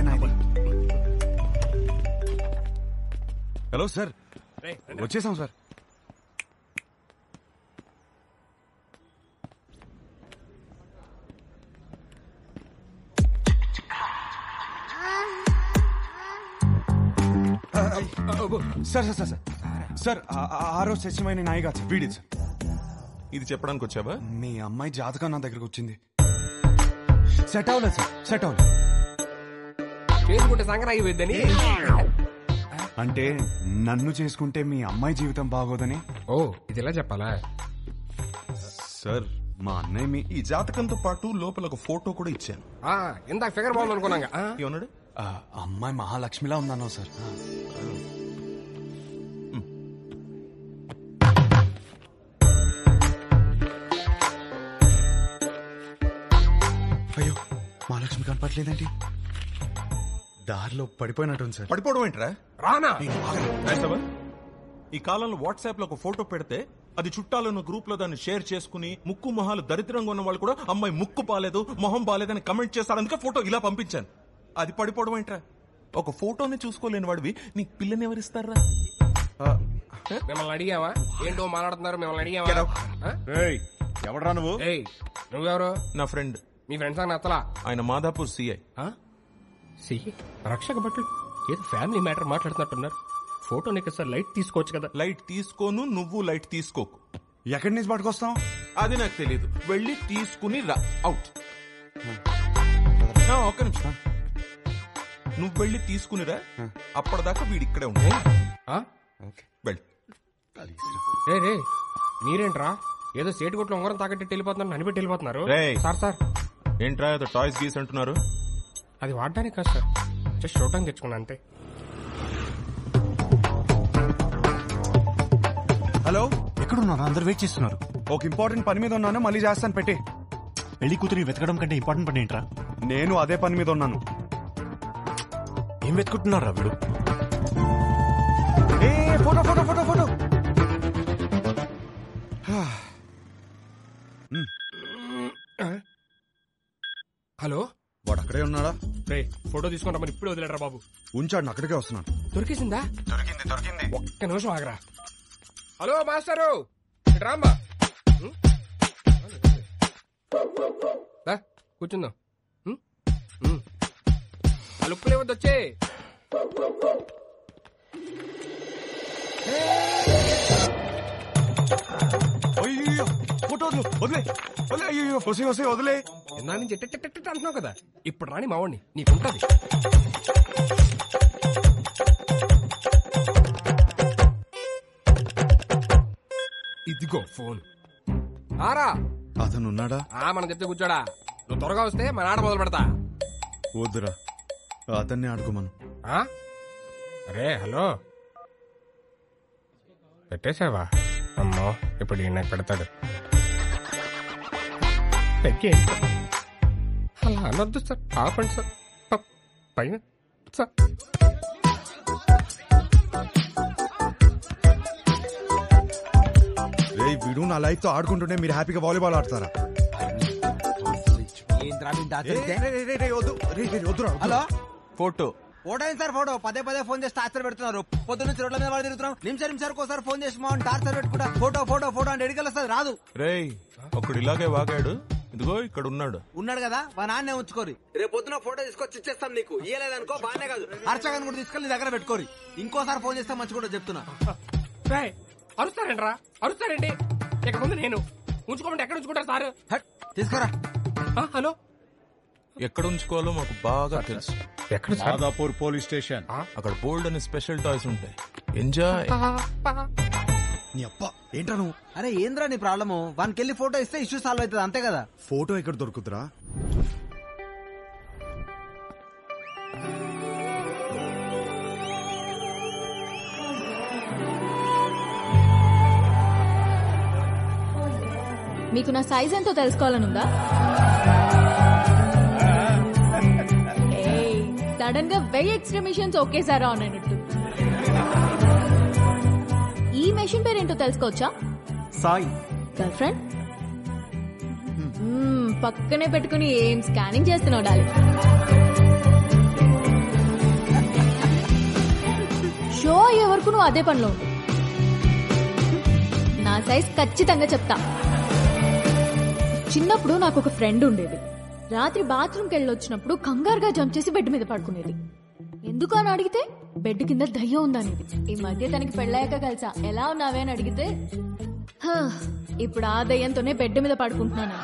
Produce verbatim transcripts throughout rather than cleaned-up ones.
Hello sir, వచ్చేసాం sir. Sir sir sir sir sir ఆ రోజు సత్యమైన నాయిగా సార్ వీడి సార్. ఇది చెప్పడానికి వచ్చావా? మీ అమ్మాయి జాతకం నా దగ్గరకు వచ్చింది. సెట్ అవ్వలేదు సార్, సెట్ అవ్వలేదు. చేసుకుంటే సంక్రాంతి అయిపోద్దని. అంటే నన్ను చేసుకుంటే మీ అమ్మాయి జీవితం బాగోదని. ఓ ఇది ఇలా చెప్పాలా సార్? మా అన్నయ్య మీ ఈ జాతకంతో పాటు లోపల ఒక ఫోటో కూడా ఇచ్చాను. ఇందాక ఫిగర్ బాగుంది అనుకున్నాగా. ఏమన్నాడు? అమ్మాయి మహాలక్ష్మిలా ఉందన్నావు సార్. అయ్యో మహాలక్ష్మి కనపట్లేదండి. దారిలో పడిపోయినట్టుంది సార్. పడిపోవడం ఏంట్రా? రానా ఈ కాలంలో వాట్సాప్ లో ఒక ఫోటో పెడితే అది చుట్టాలను గ్రూప్ లో దాన్ని షేర్ చేసుకుని ముక్కు మొహాలు దరిద్రంగా ఉన్న వాళ్ళు కూడా అమ్మాయి ముక్కు బాలేదు మొహం బాలేదని కమెంట్ చేస్తారు. అందుకే ఫోటో ఇలా పంపించాను. అది పడిపోవడం ఏంట్రా? ఒక ఫోటోని చూసుకోలేని వాడివి నీకు పిల్లని ఎవరిస్తారా? మిమ్మల్ని అడిగావా? ఏంటో మాట్లాడుతున్నారు. మిమ్మల్ని అడిగావా? ఎవడరా నువ్వు? నువ్వెవరు? నా ఫ్రెండ్. మీ ఫ్రెండ్స్ అని నచ్చలా? ఆయన మాదాపూర్ సిఐ. సిఐ రక్షక భటులు ఏదో ఫ్యామిలీ మ్యాటర్ మాట్లాడుతున్నట్టున్నారు. ఫోటో నీకు సార్ లైట్ తీసుకోవచ్చు కదా. లైట్ తీసుకోను, నువ్వు లైట్ తీసుకోకు. ఎక్కడి నుంచి పట్టుకొస్తాం అది నాకు తెలియదు. వెళ్ళి తీసుకుని రా. అవుట్. ఒక్క నిమిషం. నువ్వు వెళ్ళి తీసుకునిరా. అప్పటిదాకా వీడి ఇక్కడే ఉంటాయి. వెళ్ళి రే రే మీరేంట్రా ఏదో సేటు కొట్లు ఉంగరం తాకట్టి వెళ్ళిపోతున్నారు, ననిపెట్టి వెళ్ళిపోతున్నారు. సార్ సార్ ఏంట్రా ఏదో టాయ్స్ గీస్ అంటున్నారు? అది వాడడానికి కాదు సార్, జస్ట్ చూడటానికి తెచ్చుకున్నా అంతే. హలో, ఎక్కడున్నారా? అందరు వెయిట్ చేస్తున్నారు. ఒక ఇంపార్టెంట్ పని మీద ఉన్నాను, మళ్ళీ చేస్తాను. పెట్టి పెళ్లి కూతురి వెతకడం కంటే ఇంపార్టెంట్ పని ఏంట్రా? నేను అదే పని మీద ఉన్నాను. ఏం వెతుకుంటున్నారా వీడు? ఏ photo photo photo photo. Hello, వాడు అక్కడే ఉన్నాడా? రే ఫోటో తీసుకుంటా మరి ఇప్పుడు వదిలేడరా బాబు. ఉంచాడు, అక్కడికే వస్తున్నాను. దొరికేసిందా? దొరికింది దొరికింది. ఒక్క నిమిషం ఆగరా. హలో మాస్టరు, రామ్మా కూర్చుందాం. ఆ లుక్కులే వద్దు వచ్చే. అయ్యో ఫోటో వదిలే వదిలే. అయ్యో వసే వసే వదిలే. నా నుంచి ఎట్ట అంటున్నావు కదా, ఇప్పుడు రాని మావాడిని నీకుంటది. ఇదిగో ఫోన్. ఆరా అతను ఉన్నాడా? ఆ మనం చెప్తే కూర్చోడా. నువ్వు త్వరగా వస్తే మన ఆట మొదలు పెడతా. వద్దురా, అతన్ని ఆడుకోమను. అరే హలో, పెట్టేసావా? అమ్మో ఇప్పుడు ఈయన నాకు పెడతాడు. అలా అనొద్దు సార్, ఆపండి సార్. పైన సార్ వీడు నా లైఫ్ తో ఆడుకుంటుంటే మీరు హ్యాపీగా వాలీబాల్ ఆడతారా? హలో, ఫోటో ఫోటో ఏంటి సార్? ఫోటో పదే పదే ఫోన్ చేసి టార్చర్ పెడుతున్నారు. పొద్దున్న నుంచి రోడ్ల మీద వాళ్ళు తిరుగుతున్నాం. నిమిషం నిమిషానికి ఒకసారి ఫోన్ చేసి మా టార్చర్ పెట్టుకుంటా. ఫోటో ఫోటో ఫోటో అంటే ఎడికి వస్తుంది, రాదు. రేయ్ ఒకడు ఇలాగే వాగాడు. ఇదిగో ఇక్కడ ఉన్నాడు. ఉన్నాడు కదా, మా నాన్నే ఉంచుకోరి. రేపు పొద్దున ఫోటో తీసుకొచ్చి ఇచ్చేస్తాం నీకు. ఇయ్యలేదనుకో బానే కాదు, హర్షగాన్ని కూడా తీసుకెళ్లి దగ్గర పెట్టుకోరి. ఇంకోసారి ఫోన్ చేస్తే మంచి కూడా చెప్తున్నా. అరుస్తారంట్రా, అరుస్తారండి. ఇక ముందు నేను ఉంచుకోమంటే ఎక్కడ ఉంచుకుంటారు సార్? తీసుకురా. హలో, ఎక్కడ ఉంచుకోవాలో మాకు బాగా తెలుసు. ఎక్కడ? Madhapur police station. అక్కడ బోల్డ్ అని స్పెషల్ టాయ్స్ ఉంటాయి. ఎంజాయ్. నీ అప్ప ఏంట్రా నువ్వు? అరే ఏంద్రా నీ ప్రాబ్లము? వానికి వెళ్ళి ఫోటో ఇస్తే ఇష్యూ సాల్వ్ అవుతుంది, అంతే కదా. ఫోటో ఎక్కడ దొరుకుతురా? మీకు నా సైజ్ ఎంతో తెలుసుకోవాలనుందా? సడన్ గా వెయ్యి ఎక్స్ట్రా మిషన్స్ ఒకేసారి ఆన్ అయినట్టు. ఈ మెషిన్ పేరేంటో తెలుసుకోవచ్చా? సాయి. Girl friend? పక్కనే పెట్టుకుని ఏం స్కానింగ్ చేస్తున్నావు డాలి? షో అయ్యే వరకు నువ్వు అదే పనిలో ఉండు. నా సైజ్ ఖచ్చితంగా చెప్తా. చిన్నప్పుడు నాకు ఒక ఫ్రెండ్ ఉండేది. రాత్రి బాత్రూమ్కి వెళ్ళొచ్చినప్పుడు కంగారుగా జంప్ చేసి బెడ్ మీద పడుకునేది. ఎందుకు అని అడిగితే బెడ్ కింద దయ్యం ఉందనేది. ఈ మధ్య తనకి పెళ్ళాక కలిసా ఎలా ఉన్నావే అని అడిగితే "హ, ఇప్పుడు ఆ దయ్యంతోనే బెడ్ మీద పడుకుంటున్నాను."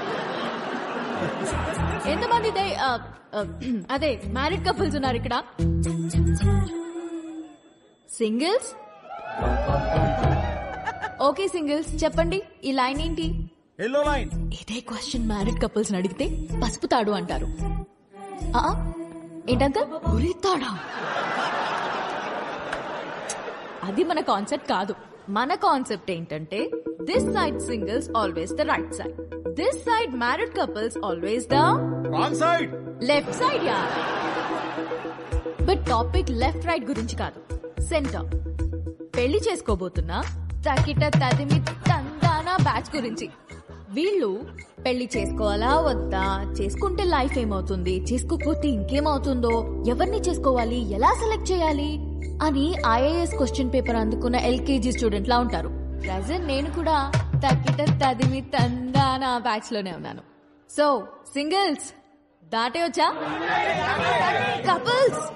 ఎంతమంది దయ్య ఆ, ఆ, అదే మ్యారీడ్ కపుల్స్ ఉన్నారు ఇక్కడ? సింగిల్స్? ఓకే సింగిల్స్, చెప్పండి ఈ లైన్ ఏంటి? Yellow line. ఇదే క్వశ్చన్ మ్యారీడ్ కపుల్స్ అడిగితే పసుపు తాడు అంటారు. ఆ, ఏంటంకల్ ఉరితాడా? అది మన కాన్సెప్ట్ కాదు. మన కాన్సెప్ట్ ఏంటంటే this side singles always the right side, this side married couples always the wrong side. Left side. Yeah, but topic left right గురించి కాదు, సెంటర్. పెళ్లి చేసుకోబోతున్నా తకిట తదిమి తందానా బ్యాచ్ గురించి. వీళ్ళు పెళ్లి చేసుకోవాలా వద్దా, చేసుకుంటే లైఫ్ ఏమవుతుంది, చేసుకోకపోతే ఇంకేమవుతుందో, ఎవరిని చేసుకోవాలి, ఎలా సెలెక్ట్ చేయాలి అని ఐఏఎస్ క్వశ్చన్ పేపర్ అందుకున్న ఎల్కేజీ స్టూడెంట్ లా ఉంటారు. ప్రజెంట్ నేను కూడా తకిట తదిమి తందానా బ్యాచ్ లోనే ఉన్నాను. సో సింగిల్స్ దాటే వచ్చా, కపుల్స్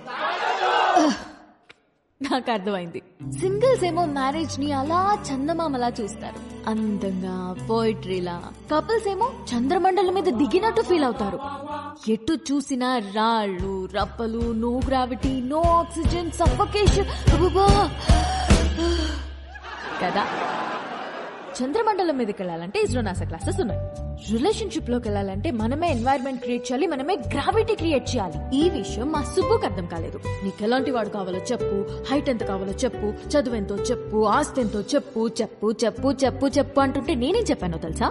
నాకు అర్థమైంది. సింగిల్స్ ఏమో మ్యారేజ్ ని అలా చందమామలా చూస్తారు, అందంగా పోయిట్రీలా. కపుల్స్ ఏమో చంద్రమండలం మీద దిగినట్టు ఫీల్ అవుతారు. ఎటు చూసినా రాళ్ళు రప్పలు, no gravity, no oxygen, suffocation కదా. చంద్రమండలం మీదకి వెళ్ళాలంటే ఇస్రో నాసా క్లాసెస్ ఉన్నాయి. రిలేషన్షిప్ లోకి వెళ్ళాలంటే మనమే ఎన్వైరన్మెంట్ క్రియేట్ చేయాలి, మనమే గ్రావిటీ క్రియేట్ చేయాలి. ఈ విషయం మా సుబ్బుకి అర్థం కాలేదు. నీకు ఎలాంటి వాడు కావాలో చెప్పు, హైట్ ఎంత కావాలో చెప్పు, చదువు ఎంతో చెప్పు, ఆస్తి ఎంతో చెప్పు, చెప్పు చెప్పు చెప్పు చెప్పు అంటుంటే నేనేం చెప్పానో తెలుసా?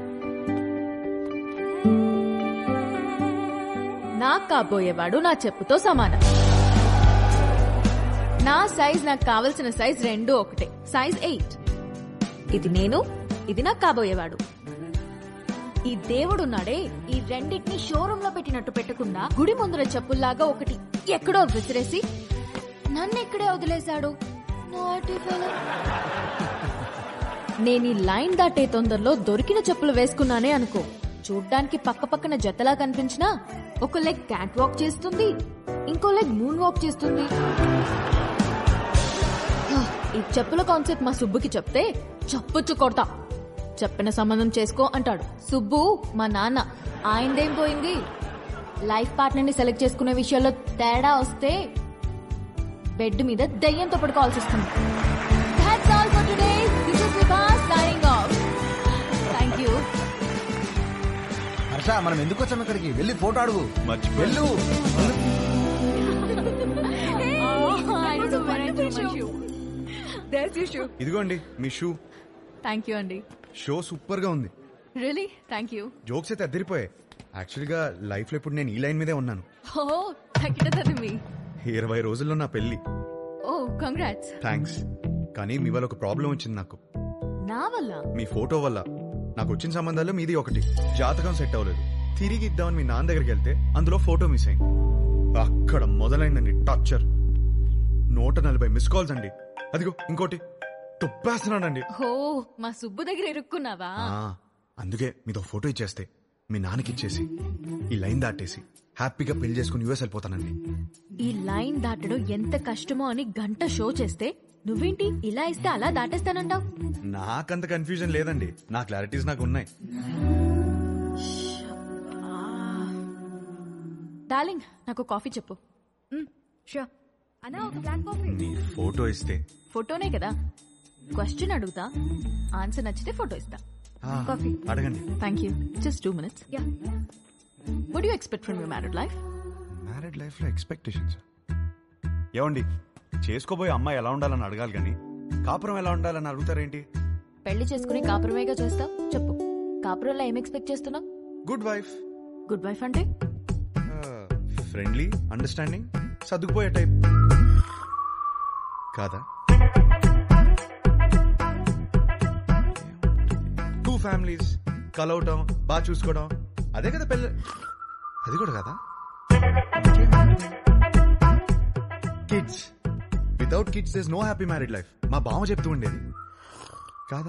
నాకు కాబోయేవాడు నా చెప్పుతో సమానం. నా సైజ్ నాకు కావలసిన సైజ్ రెండు ఒకటే, సైజ్ ఎయిట్. ఇది నేను, ఇది నాకు కాబోయేవాడు. ఈ దేవుడున్నాడే, ఈ రెండింటిని షోరూమ్ లో పెట్టినట్టు పెట్టకుండా గుడి ముందర చెప్పుల్లాగా ఒకటి ఎక్కడో విసిరేసి నన్ను ఎక్కడే వదిలేశాడు. నేను ఈ లైన్ దాటే తొందరలో దొరికిన చెప్పులు వేసుకున్నానే అనుకో, చూడ్డానికి పక్క పక్కన జతలా కనిపించినా ఒక లెగ్ క్యాట్ వాక్ చేస్తుంది, ఇంకో లెగ్ మూన్ వాక్ చేస్తుంది. ఈ చెప్పుల కాన్సెప్ట్ మా సుబ్బుకి చెప్తే చప్పుచ్చు కొడతా. చెప్పిన సంబంధం చేసుకో అంటాడు. సుబ్బు మా నాన్న, ఆయనదేం పోయింది? లైఫ్ పార్ట్నర్ ని సెలెక్ట్ చేసుకునే విషయాల్లో తేడా వస్తే బెడ్ మీద దయ్యంతో పడుకోవాల్సి వస్తుంది. That's all for today. This is Vikas signing off. Thank you. Harsha, మనం ఎందుకు వచ్చాం ఇక్కడికి? వెళ్ళి ఫోటో అడుగు. వెళ్ళు. ఇదిగోండి మీ షూ. థ్యాంక్ యూ అండి. షో సూపర్ గా ఉంది. Really thank you. జోక్స్ అయితే అద్దరిపోయాయి. యాక్చువల్ గా లైఫ్ లో ఇప్పుడు నేను ఈ లైన్ మీదే ఉన్నాను. ఓ తగ్గిటది మీ ఇరవై రోజుల్లో నా పెళ్లి. Oh congrats. థ్యాంక్స్. కానీ మీ వల్ల ఒక ప్రాబ్లం వచ్చింది నాకు. నా వల్ల? మీ ఫోటో వల్ల. నాకు వచ్చిన సంబంధాల్లో మీది ఒకటి. జాతకం సెట్ అవ్వలేదు. తిరిగి ఇద్దామని మీ నాన్న దగ్గరికి వెళ్తే అందులో ఫోటో మిస్ అయింది. అక్కడ మొదలైందండి టార్చర్. నూట నలభై మిస్ కాల్స్ అండి. అదిగో ఇంకోటి తుప్పేస్తున్నాడండి. ఓ మా సుబ్బు దగ్గర ఇరుక్కున్నావా? అందుకే మీతో ఫోటో ఇచ్చేస్తే మీ నాన్నకి ఇచ్చేసి ఈ లైన్ దాటేసి హ్యాపీగా పెళ్లి చేసుకుని యూఎస్ వెళ్ళిపోతానండి. ఈ లైన్ దాటడం ఎంత కష్టమో అని గంట షో చేస్తే నువ్వేంటి ఇలా ఇస్తే అలా దాటేస్తానంటావు? నాకంత కన్ఫ్యూజన్ లేదండి. నా క్లారిటీస్ నాకు ఉన్నాయి. డార్లింగ్ నాకు కాఫీ చెప్పు. షూర్. అన్నా ఒక బ్లాక్ కాఫీ. నీ ఫోటో ఇస్తే? ఫోటోనే కదా. క్వశ్చన్ అడుగుతా, ఆన్సర్ నచ్చితే ఫోటో ఇస్తా. కాఫీ అడగండి. Thank you. Just two minutes. Yeah. What do you expect from your married life? Married life లో ఎక్స్పెక్టేషన్స్ ఏమండి? చేసుకోబోయే అమ్మాయి ఎలా ఉండాలని అడగాలి కానీ కాపురం ఎలా ఉండాలని అడుగుతారేంటి? పెళ్లి చేసుకుని కాపురమేగా చేస్తావు. చెప్పు, కాపురంలో ఏం ఎక్స్పెక్ట్ చేస్తున్నావు? Good wife. గుడ్ వైఫ్ అంటే ఫ్రెండ్లీ, అండర్స్టాండింగ్, సర్దుకుపోయే టైప్ కాదా? టూ ఫ్యామిలీస్ కలవటం, బాగా చూసుకోవడం, అదే కదా పెళ్ళి. అది కూడా కదా. Kids, without kids there's no happy married life మా బావ చెప్తూ ఉండేది కాదా?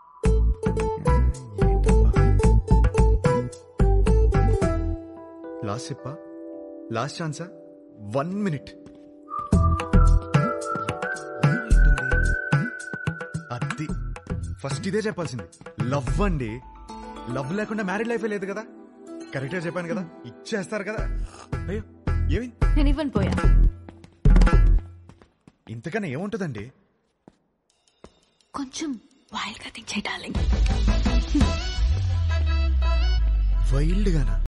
లాస్ట్ చెప్పా, లాస్ట్ ఛాన్సా, వన్ మినిట్. అది ఫస్ట్ ఇదే చెప్పాల్సింది. లవ్ అండి, లవ్ లేకుండా మ్యారీడ్ లైఫే లేదు కదా. కరెక్ట్గా చెప్పాను కదా, ఇచ్చేస్తారు కదా. అయ్యో ఏమి నేను ఇవ్వను పోయా. ఇంతకన్నా ఏముంటుందండి? కొంచెం వైల్డ్ గా థింక్ చేయాలి. వైల్డ్ గానా?